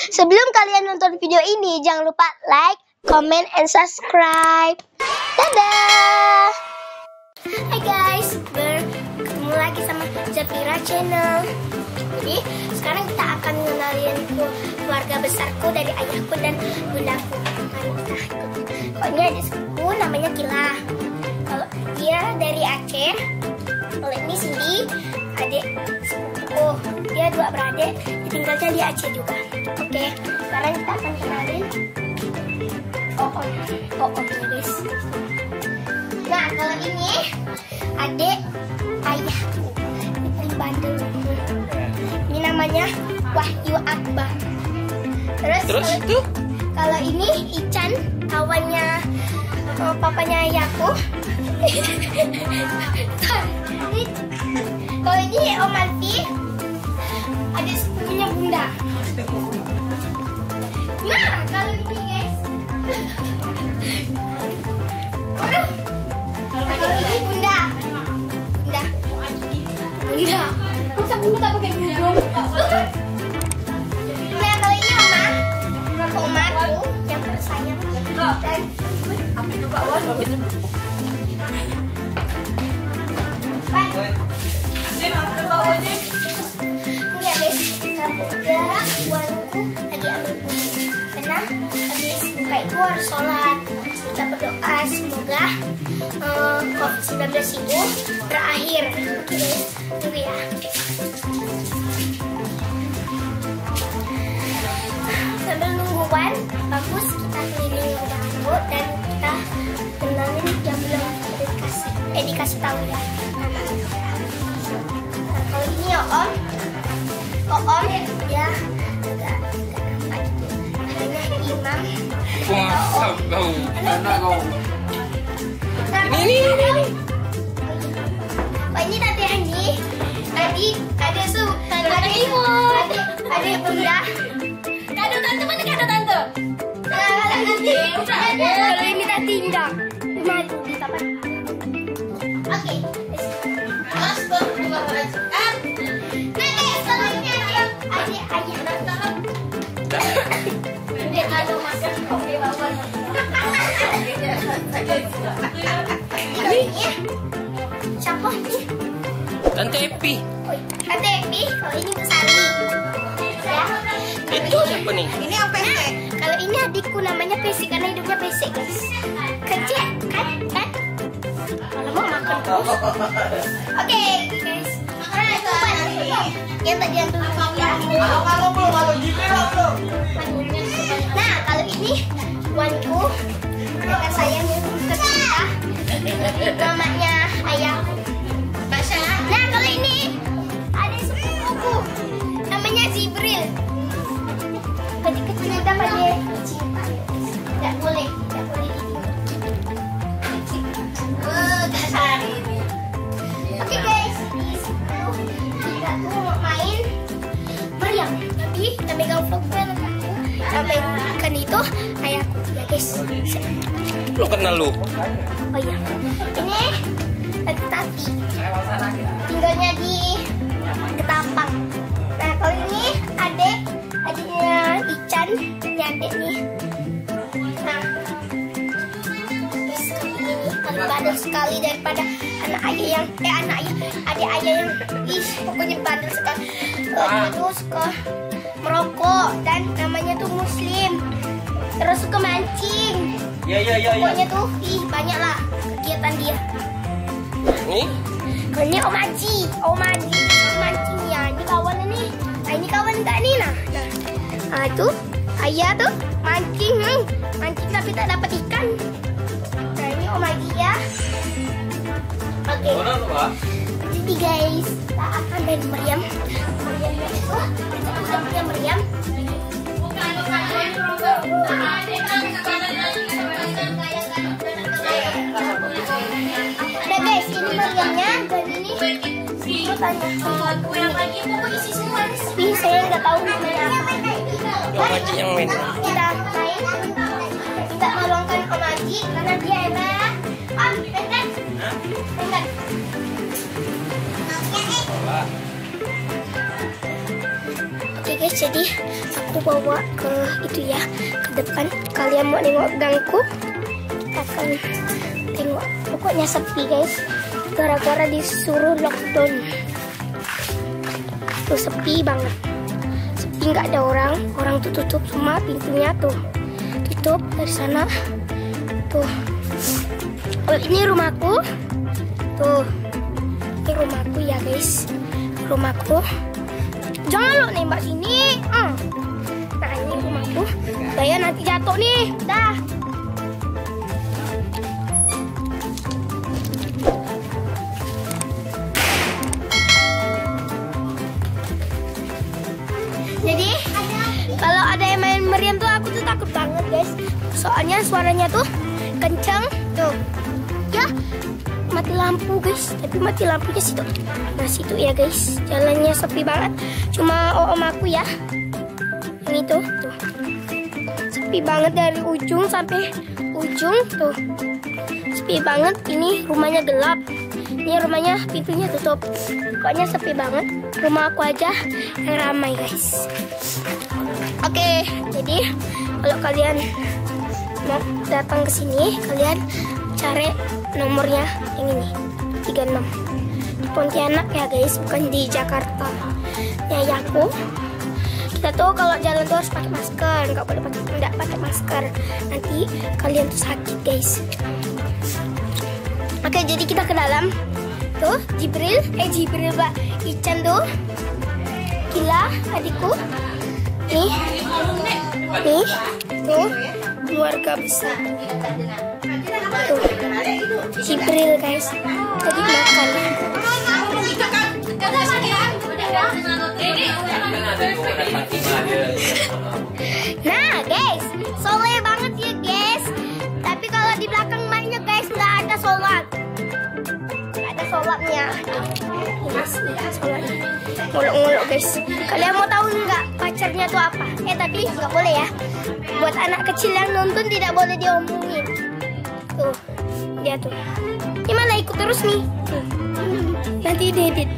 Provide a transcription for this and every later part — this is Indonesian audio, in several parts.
Sebelum kalian nonton video ini, jangan lupa like, comment, and subscribe. Dadah! Hai guys, bertemu lagi sama Zafira Channel. Jadi sekarang kita akan mengenalin keluarga besarku dari ayahku dan bundaku. Kalau ini ada sepupu namanya Kila. Kalau dia dari Aceh. Kalau ini Cindy, adik sepupu. Dia dua beradik, tinggalnya di Aceh juga. Oke, sekarang kita akan kenalin Oom ya guys. Nah, kalau ini adik ayahku, ini paling bandel. Ini namanya Wahyu Akbar. Terus itu? Kalau ini Ican, kawannya papanya ayahku. Kalau ini Om Alfi, ada sepupunya Bunda. Nah, kalau ini guys, kalau ini Bunda. Masa Bunda tak pakai Bunda? Nah, kalau ini Omaku yang tersayang. Dan enggak guys, wanku lagi ambil kunci karena habis buka itu harus sholat. Kita berdoa semoga COVID-19 itu berakhir. Oke, tunggu ya. Sambil nunggu Wan, bagus kita keliling rumah dulu dan kita kenalin yang belum dikasih tahu ya. Nah, kalau ini ya Om ya agak nampak gitu. Namanya Imam. Wah, kau mana kau? Ini. Oh, ini Tante Hani. Tadi ada Imut. Ada Bunda. Kado tante mana kado tante? Kalau ini Tante Indah. Mari kita pakai. Oke. Siapa ini? Tante Epi. Tante Epi, kalau ini Kesali. Ya. Itu siapa nih? Ini yang pesek. Kalau ini adikku namanya Pesek karena hidupnya pesek guys. Kecil kan? Kalau mau makan terus. Oke guys. Nah itu yang tadi yang dulu ya. Nah kalau ini wanku dengan sayang yang tercinta. Namanya ayahku. Nah kalau ini ada sepupuku namanya Jibril. Kecil-kecil kita pada cinta. Tidak boleh kasar. Oke guys, kita tuh mau main meriam. Tapi kita megang vlognya aku. Sampai ikan itu ayahku ya guys. Lu kenal lu? Oh iya, ini Tati tinggalnya di Ketapang. Nah kalau ini adiknya Ican, ini adik nih. Nah, ini paling bandel sekali daripada adik ayah yang pokoknya bandel sekali. Dia tuh suka merokok dan namanya tuh Muslim. Terus suka mancing. Iya. Pokoknya tuh banyak lah kegiatan dia. Nih? Kalau ini Om Aji mancing ya. Ini kawan ini. Nah ini kawan Kak Nina. Nah itu ayah tuh mancing tapi tak dapat ikan. Nah ini Om Aji ya. Oke. Jadi guys, kita akan main meriam. Meriamnya itu kita udah punya meriam. Udah guys, ini meriamnya dan ini tanya aku yang lagi pokoknya isi semua. Saya nggak tahu namanya apa. Om Haji yang main. Kita main. Kita meluangkan Om Haji karena dia enak. Pengen. Oke guys, jadi aku bawa ke itu ya, ke depan. Kalian mau nengok gangku, akan tengok. Pokoknya sepi guys, gara-gara disuruh lockdown. Tuh sepi banget, sepi nggak ada orang. Orang tuh tutup semua pintunya tuh, tutup dari sana. Tuh, oh ini rumahku. Tuh, ini rumahku ya guys, rumahku. Jangan lo nembak sini. Nah ini rumahku. Saya nanti jatuh nih. Dah. Jadi kalau ada yang main meriam tuh aku tuh takut banget guys. Soalnya suaranya tuh kencang tuh. Ya mati lampu guys, tapi mati lampunya situ. Nah situ ya guys, jalannya sepi banget. Cuma om aku ya, yang itu tuh, sepi banget dari ujung sampai ujung tuh, sepi banget. Ini rumahnya gelap, ini rumahnya pintunya tutup. Pokoknya sepi banget. Rumah aku aja yang ramai guys. Oke, jadi kalau kalian mau datang ke sini, kalian cari nomornya yang ini 36 di Pontianak ya guys, bukan di Jakarta. Ya aku, kita tuh kalau jalan tuh harus pakai masker, nggak boleh pakai masker, nanti kalian tuh sakit guys. Oke, jadi kita ke dalam tuh. Jibril Pak Ican tuh, Gila adikku, nih tuh keluarga besar tuh, Jibril guys, tadi makan. Nah guys, soleh banget ya guys. Tapi kalau di belakang mainnya guys nggak ada sholat, nggak ada sholatnya. Yes, sholatnya nguluk-nguluk guys. Kalian mau tahu nggak pacarnya tuh apa? Tapi nggak boleh ya. Buat anak kecil yang nonton tidak boleh diomongin. Tuh, dia tuh. Gimana ikut terus nih? Tuh. Nanti diedit.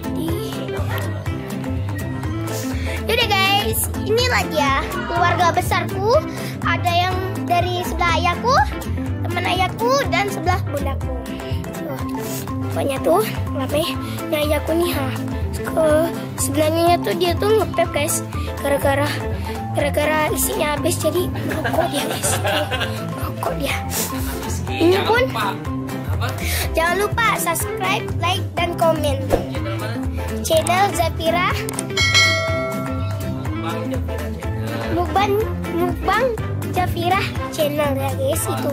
Yaudah guys, inilah dia keluarga besarku. Ada yang dari sebelah ayahku, teman ayahku, dan sebelah bundaku. Tuh. Pokoknya tuh, ngapain? Ini ayahku nih, sebenarnya tuh dia tuh ngepep guys. Gara-gara isinya habis, jadi merokok dia guys. Merokok dia. Ini pun jangan lupa subscribe, like, dan komen channel Zafira Mukbang Zafira channel ya guys. Itu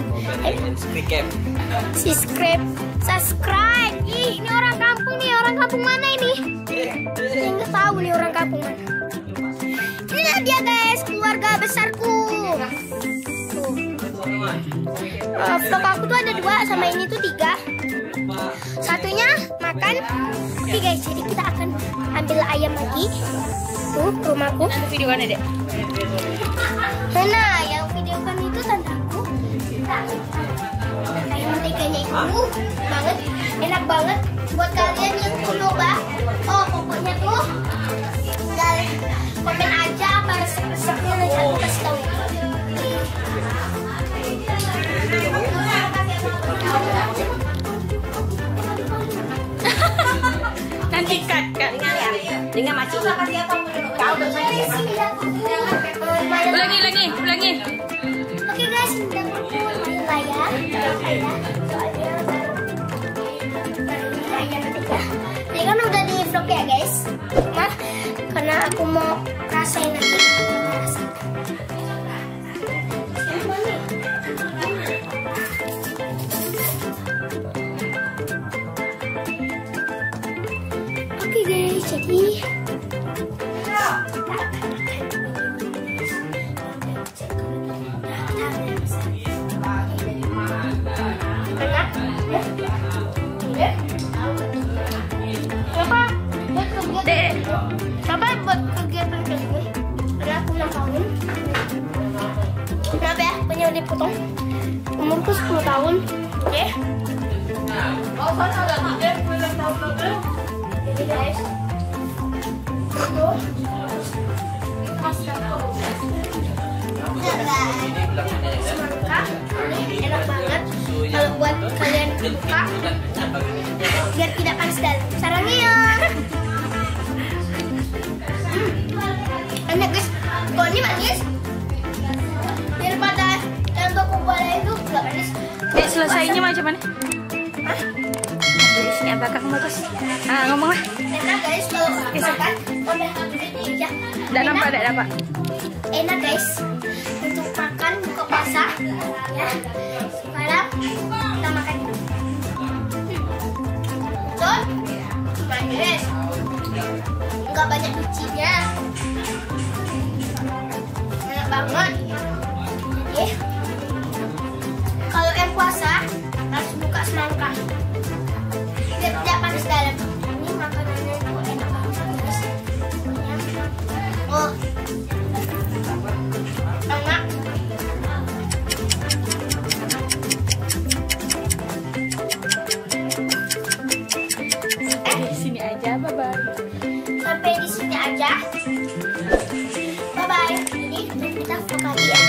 subscribe. Ih, ini orang kampung nih, orang kampung mana ini? Saya nggak tahu nih orang kampung mana. Inilah dia guys, keluarga besarku. Vlog aku tuh ada 2, sama ini tuh 3. Satunya makan. Oke guys, jadi kita akan ambil ayam lagi. Tuh rumahku. Video kan Dek? Nah, yang videokan itu tantaku. Ayam menteganya itu banget, enak banget. Buat kalian yang mau coba, pokoknya tuh tinggal komen aja apa resep-resepnya, nanti aku kasih tahu. Nanti cut. Dengan macam ini. Ulangi. Oke guys, udah main layar. Ini kan udah di vlog ya guys. Karena aku mau rasain lagi. Oke guys, jadi Siapa buat kegiatan ini? Karena aku 6 tahun. Kenapa ya? Banyak dipotong. Umurku 10 tahun. Oke. Jadi guys, Semangka ini enak banget kalau buat kalian buka biar tidak panas dalam. Sarannya enak guys, kalau ini manis daripada yang toko bola itu nggak manis. Selesainya macam mana? Sini agak kamu bagus. Ngomong lah. Enak guys kalau makan udah ini ya. Tidak nampak. Enak guys untuk makan buka puasa ya. Sekarang kita makan. Betul? Manis. Enggak banyak bijinya. Enak banget. Jadi kalau yang puasa harus buka semangka biar tidak panas dalam. Ini makanannya itu enak banget guys. Oh, enak. Sini aja, bye-bye. Sampai di sini aja. Bye bye. Jadi kita vlog lagi ya.